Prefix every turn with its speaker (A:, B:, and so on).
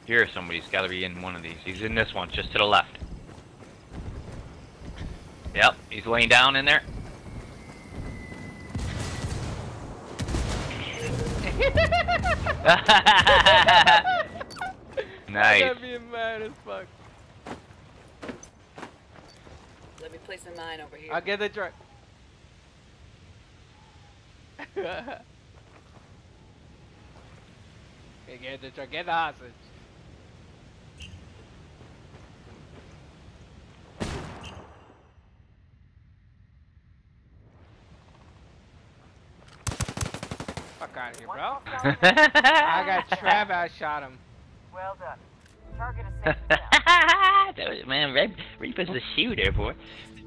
A: Here, somebody's got to be in one of these. He's in this one, just to the left. Yep, he's laying down in there. Nice.
B: I'm being mad as fuck.
C: Let me place a mine over here.
B: I'll get the truck. Get the truck. Get the hostage. Fuck out of here, bro. I got Trav, I shot him.
D: Well done. Target is safe.
A: Man, Reaper's the shooter, boy.